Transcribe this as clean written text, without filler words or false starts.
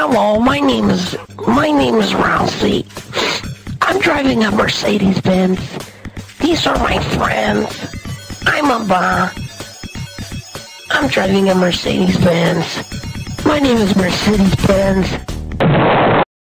Hello, my name is ralsei. I'm driving a Mercedes Benz. These are my friends. I'm driving a Mercedes Benz. My name is Mercedes Benz.